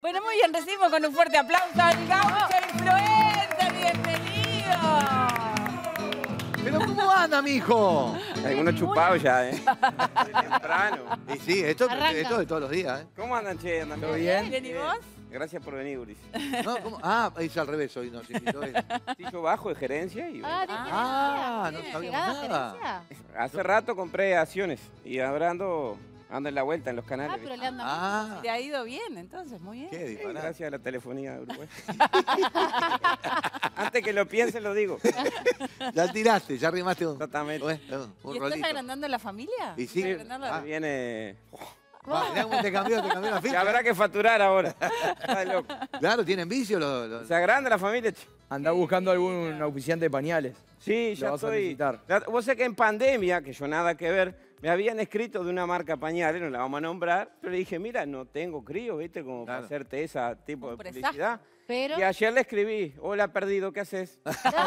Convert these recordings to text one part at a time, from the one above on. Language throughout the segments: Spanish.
Bueno, muy bien, recibimos con un fuerte aplauso al Gaucho Influencer. ¡Bienvenido! ¿Pero cómo anda, mijo? Algunos chupados ya, ¿eh? Temprano. Y sí, esto Arranca. es de todos los días, ¿eh? ¿Cómo andan, che? ¿Andan ¿Todo bien? ¿Bien y vos? Gracias por venir, Uris. ¿No? ¿Cómo? Ah, es al revés hoy, nos invitó él. Sí, yo bajo de gerencia y Ah, Ah, no bien. sabíamos ¿Llegada, nada. Teresia? hace rato compré acciones y ahora ando en la vuelta en los canales. Ah, pero le anda Ah, Te ha ido bien, entonces, muy bien. qué disparate. Gracias a la telefonía de Uruguay. Antes que lo piense, lo digo. Ya tiraste, ya arrimaste un, Exactamente. un ¿Y estás rolito. agrandando la familia? Y sí. ¿Agrandando la- Ah. Viene... Va, mirá cómo te cambió la Ya ficha. habrá que facturar ahora. Está loco. Claro, tienen vicio los... Se agranda la familia, che. Andá buscando algún auspiciante de pañales. Sí, Lo ya vas a estoy. necesitar. Vos sé que en pandemia, que yo nada que ver, me habían escrito de una marca pañales, no la vamos a nombrar, pero le dije, mira, no tengo crío, ¿viste? Como para Claro. hacerte ese tipo de Un presagio. publicidad. Pero Y ayer le escribí, hola perdido, ¿qué haces?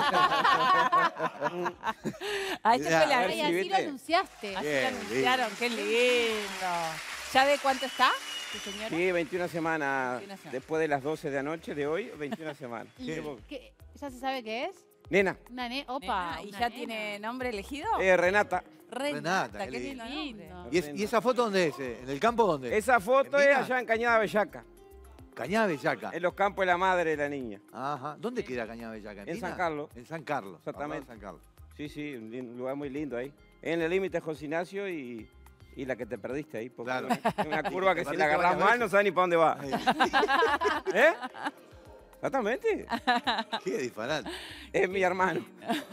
Ah, esta fue la A ver ay, si así lo viste. anunciaste. Así Bien, lo anunciaron, qué lindo. ¿Ya de cuánto está tu señora? Sí, 21 semanas, 21 semanas. después de las 12 de anoche de hoy, 21 semanas. ¿Y Llevo- ¿Ya se sabe qué es? Nena, Una opa. Nena, ¿y una ya nena. tiene nombre elegido? Renata, Renata, qué qué lindo nombre. lindo. ¿Y esa foto dónde es? ¿En el campo dónde? esa foto ¿En es Mina? allá en Cañada Bellaca, Cañada Bellaca. en los campos de la madre de la niña. Ajá. ¿Dónde queda Cañada Bellaca? En Mina? San Carlos. En San Carlos. Exactamente. San Carlos. Sí, sí, un lugar muy lindo ahí. En el límite de José Ignacio y la que te perdiste ahí. Porque Claro. es una curva que Te si la perdiste agarras varias mal no sabes ni para dónde va. Ahí. ¿Eh? Exactamente. Qué disparate. Es mi hermano.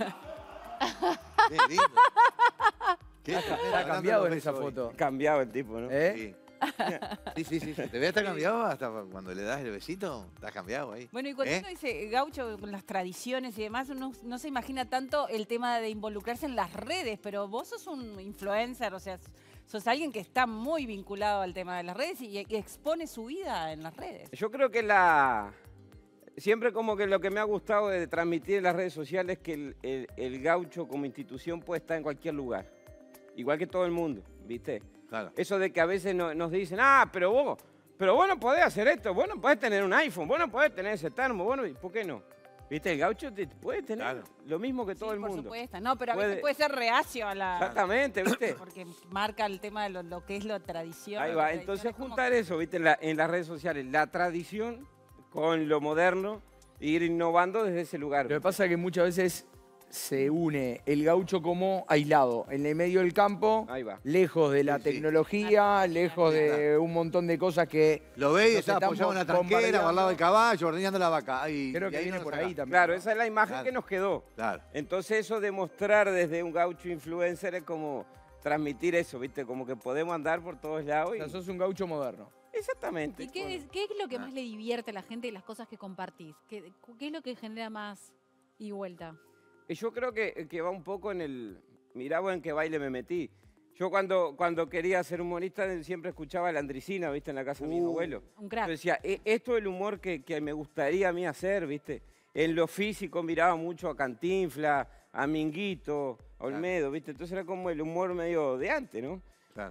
Qué lindo. Qué Está cambiado en esa foto. Cambiado el tipo, ¿no? ¿Eh? Sí. ¿Te ve hasta cambiado hasta cuando le das el besito? Estás cambiado ahí. Bueno, y cuando ¿Eh? uno dice gaucho con las tradiciones y demás, uno no se imagina tanto el tema de involucrarse en las redes, pero vos sos un influencer, o sea, sos alguien que está muy vinculado al tema de las redes y expone su vida en las redes. Yo creo que siempre como que lo que me ha gustado de transmitir en las redes sociales es que el gaucho como institución puede estar en cualquier lugar. Igual que todo el mundo, ¿viste? Claro. Eso de que a veces nos dicen, pero vos no podés hacer esto, vos no podés tener un iPhone, vos no podés tener ese termo, bueno, ¿por qué no? ¿Viste? El gaucho puede tener Claro. lo mismo que todo Sí, el por mundo. supuesto. No, pero a Puede- veces puede ser reacio a la... Exactamente, ¿viste? Porque marca el tema de lo que es la tradición. Ahí la va, tradición entonces es como juntar eso, ¿viste? En las redes sociales, la tradición con lo moderno, e ir innovando desde ese lugar. Lo que pasa es que muchas veces se une el gaucho como aislado, en el medio del campo, Ahí va. lejos de la Sí, sí. tecnología, lejos de un montón de cosas que... Lo ve y Nos está están apoyado en una tranquera, bombardeando. al lado del caballo, ordeñando la vaca. Ahí, Creo y que ahí viene no por saca. ahí también. Claro, esa es la imagen Claro. que nos quedó. Claro. Entonces eso de mostrar desde un gaucho influencer es como transmitir eso, ¿viste? Como que podemos andar por todos lados. O Y... sea, sos un gaucho moderno. Exactamente. ¿Y qué es lo que más le divierte a la gente de las cosas que compartís? ¿Qué es lo que genera más y vuelta? Yo creo que va un poco en el... Mirá vos en qué baile me metí. Yo cuando quería ser humorista siempre escuchaba a la Andricina, ¿viste? En la casa de mis abuelos. Un crack. Yo decía, esto es el humor que me gustaría a mí hacer, ¿viste? En lo físico miraba mucho a Cantinflas, a Minguito, a Olmedo, ¿viste? Entonces era como el humor medio de antes, ¿no? Claro.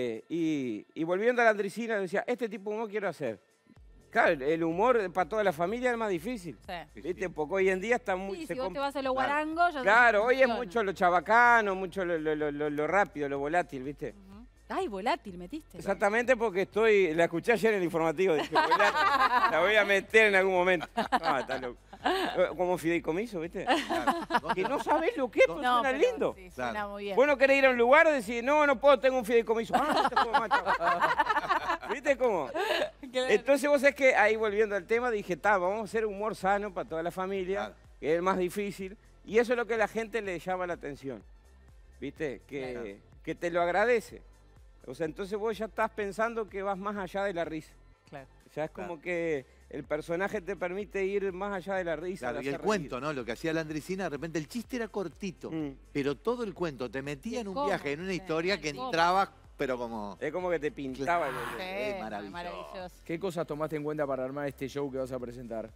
Y volviendo a la Andricina, decía, este tipo de humor quiero hacer. Claro, el humor para toda la familia es más difícil, Sí. ¿viste? Porque hoy en día está muy... Sí, se si vos com- te vas a los guarangos, ya Claro, hoy es funciona. mucho lo chabacano, mucho lo rápido, lo volátil, ¿viste? Ujú. Ay, volátil metiste. Exactamente porque la escuché ayer en el informativo, dije, volátil, la voy a meter en algún momento. No, está loco. Como fideicomiso, ¿viste? Que no sabés lo que es, pero No, suena pero lindo. sí, Claro. suena muy bien. Vos no querés ir a un lugar y decir, no puedo, tengo un fideicomiso. No te puedo más, chao. ¿Viste cómo? Claro. Entonces vos es que ahí volviendo al tema dije, vamos a hacer humor sano para toda la familia, Claro. que es el más difícil, y eso es lo que a la gente le llama la atención, ¿viste? Que te lo agradece. O sea, entonces vos ya estás pensando que vas más allá de la risa. Claro. O sea, es como que el personaje te permite ir más allá de la risa. Claro, de y el hacer cuento, ¿no? Lo que hacía la Andricina, de repente el chiste era cortito, reír. pero todo el cuento te metía Y en un cómo, viaje, en una sí, historia que cómo. entraba, pero como... Es como que te pintaba. Claro. Sí, maravilloso. ¿Qué cosas tomaste en cuenta para armar este show que vas a presentar?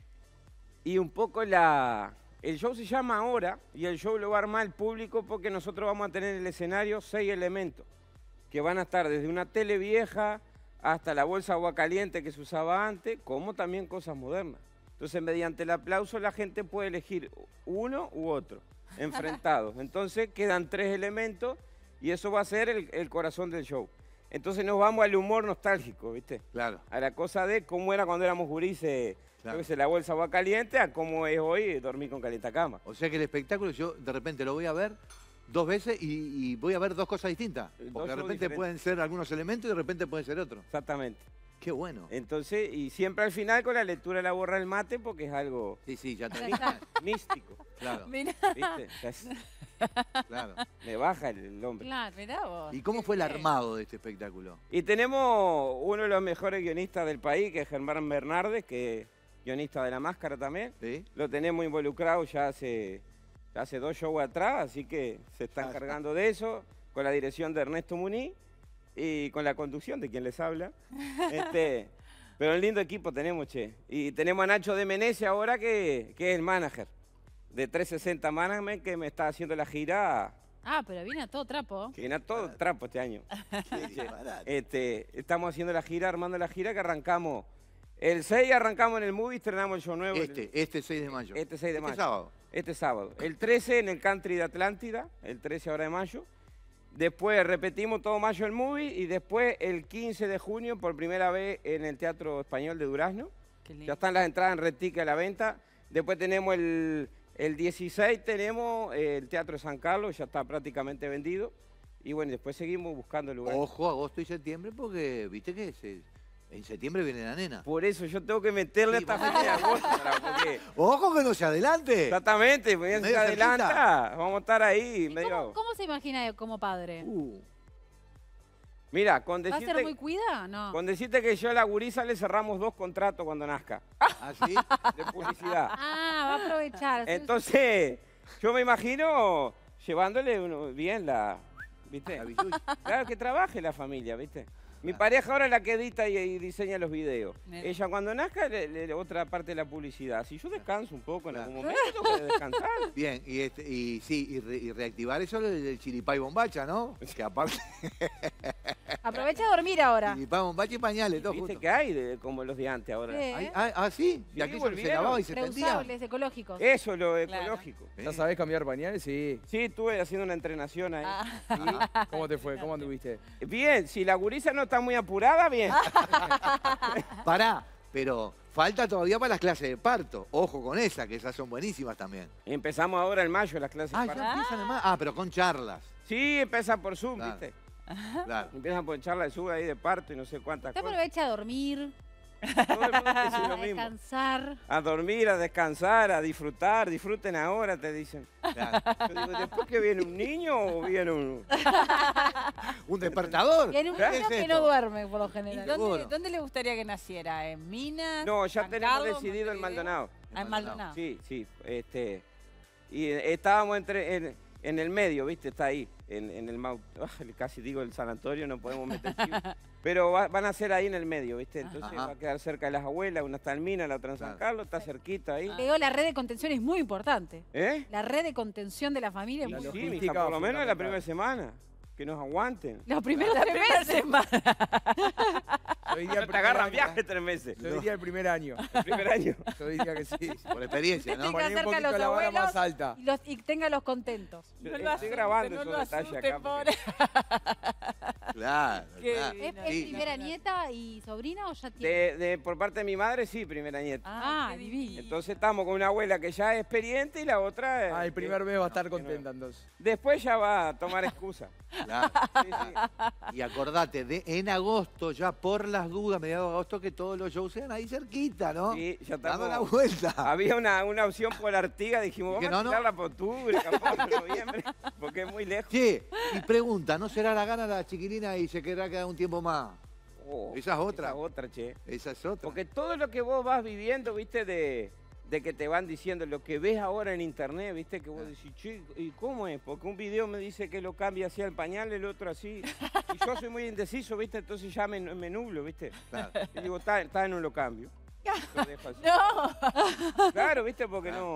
Y un poco el show se llama Ahora, y el show lo va a armar el público porque nosotros vamos a tener en el escenario 6 elementos, que van a estar desde una tele vieja hasta la bolsa agua caliente que se usaba antes, como también cosas modernas. Entonces, mediante el aplauso, la gente puede elegir uno u otro, enfrentados. Entonces, quedan 3 elementos y eso va a ser el corazón del show. Entonces, nos vamos al humor nostálgico, ¿viste? Claro. A la cosa de cómo era cuando éramos gurises, Claro. yo qué sé, la bolsa agua caliente, a cómo es hoy dormir con calientacama. O sea que el espectáculo yo de repente lo voy a ver 2 veces y voy a ver 2 cosas distintas. Dos Porque de shows repente diferentes. pueden ser algunos elementos y de repente pueden ser otros. Exactamente. Qué bueno. Entonces, y siempre al final con la lectura de la borra del mate, porque es algo Sí, sí, ya está. Ya está. místico, Claro, Mirá, ¿viste? O sea, claro. le baja el hombre. Claro. mirá vos. ¿Y cómo fue el armado de este espectáculo? Y tenemos uno de los mejores guionistas del país, que es Germán Bernardes, que es guionista de La Máscara también. ¿Sí? Lo tenemos involucrado ya hace 2 shows atrás, así que se está Ah, encargando de eso, con la dirección de Ernesto Muniz y con la conducción de quien les habla. Pero un lindo equipo tenemos, che. Y tenemos a Nacho de Menezes ahora, que es el manager de 360 Management, que me está haciendo la gira, Ah, pero viene a todo trapo. que viene a todo trapo este año. Qué disparate. Estamos haciendo la gira, armando la gira, que arrancamos el 6, arrancamos en el movie, estrenamos el show nuevo. Este 6 de mayo. Este 6 de mayo. sábado. Este sábado. El 13 en el Country de Atlántida, el 13 ahora de mayo. Después repetimos todo mayo el movie y después el 15 de junio por primera vez en el Teatro Español de Durazno. Qué lindo. Ya están las entradas en Red Ticket a la venta. Después tenemos el 16, tenemos el Teatro de San Carlos, ya está prácticamente vendido. Y bueno, después seguimos buscando lugares. Ojo, agosto y septiembre, porque viste que en septiembre viene la nena. Por eso yo tengo que meterle Sí, esta vamos. fecha de agosto, porque Ojo que no se adelante. exactamente, porque si Medio se cerquita. adelanta, vamos a estar ahí ¿Y medio... cómo se imagina él como padre? Mira, con ¿Va a ser decirte, muy cuida? No. con decirte que yo a la gurisa le cerramos 2 contratos cuando nazca, ¿Ah, sí? de publicidad. Ah, va a aprovechar. Entonces, yo me imagino llevándole bien ¿viste? La bichucha. Claro, que trabaje la familia, ¿viste? Mi pareja ahora es la que edita y diseña los videos. Nena. Ella cuando nazca, otra parte de la publicidad. Si yo descanso un poco en Claro. algún momento, tengo que descansar. Bien, y reactivar eso del chiripay bombacha, ¿no? Que aparte, Aprovecha a dormir ahora. chiripay bombacha y pañales, todo ¿Viste junto. que hay como los de antes ahora? Sí. ¿Sí? ¿Y Sí, aquello que se volvieron. lavaba y se tendía? Reusables, ecológicos. Eso es lo Claro. ecológico. ¿Ya sabés cambiar pañales? Sí. Sí, estuve haciendo una entrenación ahí. ¿Cómo te fue? ¿Cómo anduviste? Bien, si la gurisa no está muy apurada, bien. Pará, pero falta todavía para las clases de parto. Ojo con esa, que esas son buenísimas también. Empezamos ahora en mayo las clases. Ah, para- ya empiezan más. Ah, pero con charlas. Sí, empiezan por Zoom, Claro. ¿viste? Claro. Empiezan por charlas de Zoom ahí de parto y no sé cuántas Usted cosas. aprovecha a dormir, Todo el mundo dice a lo mismo. descansar. A dormir, a descansar, a disfrutar. Disfruten ahora, te dicen. Claro. Yo digo, ¿después que viene un niño o viene un...? ¿Un despertador? Y en un ¿Qué niño es que esto? no duerme, por lo ¿Y general. Seguro. dónde le gustaría que naciera? ¿En Minas? No, ya San tenemos Carlos, decidido en Montevideo? Maldonado. Ah, en Maldonado. Sí, sí. Y estábamos en el medio, ¿viste? Está ahí, en el casi digo el sanatorio, no podemos meter chivo. Pero van a ser ahí en el medio, ¿viste? Entonces Ajá. va a quedar cerca de las abuelas, una está en Mina, la otra en San Claro. Carlos, está cerquita ahí. Le digo, la red de contención es muy importante. ¿Eh? La red de contención de la familia es Y muy sí, importante. mija, logística por lo menos la fundamental. primera semana. Que nos aguanten. Los primeros La 3 primera meses. semana. Yo diría el Te primer agarran año. viaje 3 meses. Yo diría el primer año. El primer año. Yo diría que sí. Por experiencia, ¿no? Tenga Poné un cerca a poquito los la vara abuelos más alta. Y téngalos contentos. Yo No lo estoy asuste, grabando no esos lo detalles asuste, acá. porque- pobre. Claro, Qué claro. bien. ¿Es Sí. primera nieta y sobrina o ya tiene? Por parte de mi madre, sí, primera nieta. Ah, qué divino. Entonces estamos con una abuela que ya es experiente y la otra... Ah, el primer mes va a estar que no. contenta entonces. Después ya va a tomar excusa. Claro. Sí, sí. Y acordate, en agosto, ya por las dudas, mediados de agosto, que todos los shows sean ahí cerquita, ¿no? Sí, ya Dando estamos... la vuelta. Había una opción por Artigas, dijimos, Dije, vamos no, a tirarla por octubre, capaz por noviembre, porque es muy lejos. Che, y pregunta, ¿no será la gana la chiquilina y se quedará quedar un tiempo más? Oh, Esa es otra. Esa es otra, che. Esa es otra. Porque todo lo que vos vas viviendo, viste, de que te van diciendo, lo que ves ahora en internet, viste, que vos decís, che, ¿y cómo es? Porque un video me dice que lo cambia así al pañal, el otro así. Y yo soy muy indeciso, viste, entonces ya me nublo, viste. Claro. Y digo, está, no lo cambio. Lo dejo así. No. Claro, viste, porque no...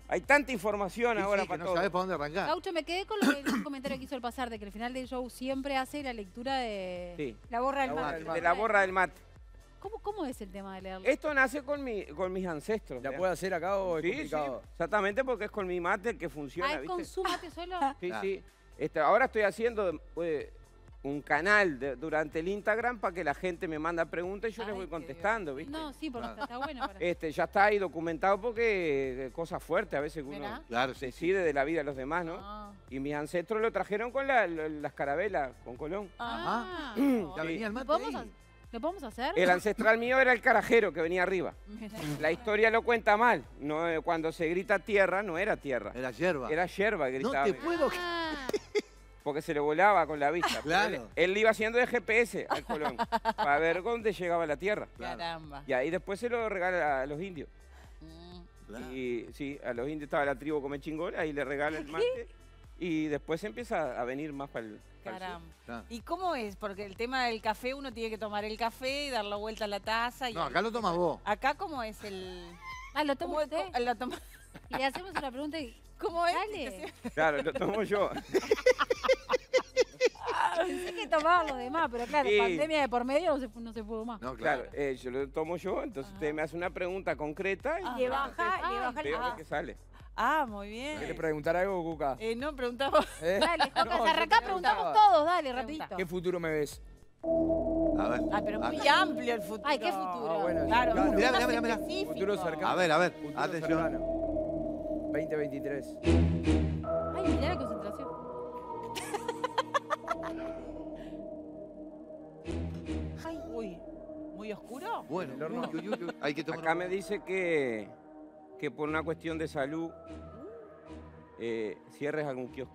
Hay tanta información Sí, ahora sí, que para no todo. sabés por dónde arrancar. Gaucho, me quedé con lo que un comentario que hizo el pasar, de que al final del show siempre hace la lectura de... Sí, La borra del La borra mate. del mate. de la borra del mate. ¿Cómo es el tema de leerlo? Esto nace con mis ancestros. ¿La ¿ya? puedo hacer acá o es Sí, sí, complicado? exactamente, porque es con mi mate el que funciona, ¿Es con ¿viste? su mate solo? Sí, Claro. sí. Ahora estoy haciendo un canal durante el Instagram para que la gente me manda preguntas y yo les Ay, voy qué contestando, ¿viste? No, sí, porque Claro. está bueno. Para... Ya está ahí documentado porque cosas fuertes a veces que Mirá. uno Claro, sí, sí. decide de la vida de los demás, ¿no? Ah. Y mis ancestros lo trajeron con las carabelas, con Colón. Ah. Ya venía el ¿Lo mate podemos, ahí. ¿Lo podemos hacer? El ancestral mío era el carajero que venía arriba. Mirá. La historia lo cuenta mal. No, cuando se grita tierra, no era tierra. Era hierba. Era yerba que No gritaba. te puedo... Ah. Porque se le volaba con la vista. Claro. Él iba haciendo de GPS al Colón para ver dónde llegaba la tierra. Caramba. Y ahí después se lo regala a los indios. Mm. Claro. Y sí, a los indios estaba la tribu Come Chingón, ahí le regala el mate. Y después empieza a venir más para el sur. Caramba. Claro. ¿Y cómo es? Porque el tema del café, uno tiene que tomar el café y dar la vuelta a la taza. Y No, acá lo tomas vos. Acá, ¿cómo es el...? Ah, ¿lo toma ¿Cómo, usted? lo toma- Le hacemos una pregunta y... ¿Cómo es? Dale. Claro, lo tomo yo. Pensé que tomaban los demás, pero claro, Sí. pandemia de por medio no se pudo más. No, Claro, claro. yo lo tomo yo, entonces usted me hace una pregunta concreta y Ah. yo Le contesto. Veo Ah. lo que sale. Ah, muy bien. ¿Quieres preguntar algo, Cuca? No, preguntaba. ¿Eh? Dale, Jocas, No, yo arrancá, te preguntamos preguntaba. todos, dale, Pregunta. rapidito. ¿Qué futuro me ves? A ver. Ah, pero muy amplio el futuro. Ay, ¿qué futuro? Ah, bueno, Claro, cercano. Mirá, más mirá, mirá. específico. Futuro cercano. A ver. Futuro Atención. cercano. 2023. Ay, mirá la concentración. Ay, uy. ¿Muy oscuro? Bueno, El horno. uy, uy, uy. Hay que tomar Acá me dice que por una cuestión de salud cierres algún kiosco.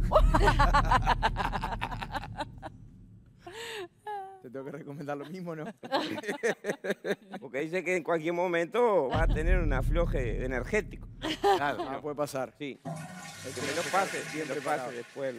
Te tengo que recomendar lo mismo, ¿no? Porque dice que en cualquier momento vas a tener un afloje energético. Claro. Ah, puede pasar. Sí. Que me lo pase, siempre preparado. pase después.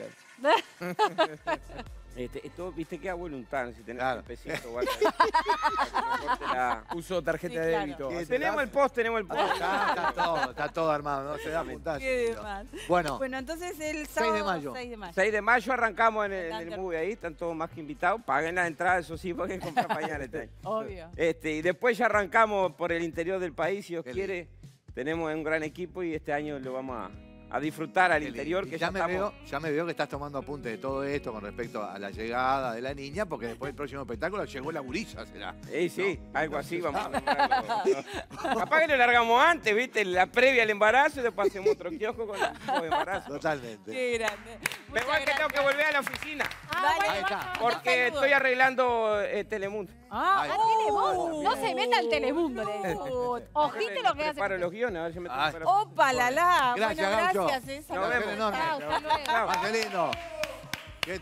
Esto, viste que a voluntad, si tenés Claro. un pesito o algo. Para que no corte la- Uso tarjeta Sí, de claro. débito. Sí, ¿Hace Tenemos el caso? post, tenemos el post. Está todo armado, no se da puntazo. Qué demás. Bueno, Bueno, entonces el 6 sábado de mayo. 6 de mayo. 6 de mayo arrancamos en el Adelante. movie ahí, están todos más que invitados. Paguen la entrada, eso sí, porque hay que comprar pañales este año. Obvio. Y después ya arrancamos por el interior del país, si Dios Qué quiere. Tenemos un gran equipo y este año lo vamos a disfrutar al qué interior, lindo. que Y ya estamos... ya me veo que estás tomando apunte de todo esto con respecto a la llegada de la niña, porque después del próximo espectáculo llegó la gurisa, será. Sí, algo así vamos a nombrarlo. Capaz que lo largamos antes, ¿viste? La previa al embarazo y después hacemos otro kiosco con el embarazo. Totalmente. Qué grande. Me voy Muchas que tengo que gracias. volver a la oficina, Dale, Ahí está. porque saludos. estoy arreglando Telemundo. Ah, Ahí al está. Telemundo. No se meta al Telemundo, le digo. Ojite lo que hace. Preparo los guiones, a ver si me Ay. tengo para... Opa, la la. Gracias, bueno, Gaucho. gracias, César. Nos vemos. Enorme. Chao, hasta luego. Chao. Ah, qué lindo.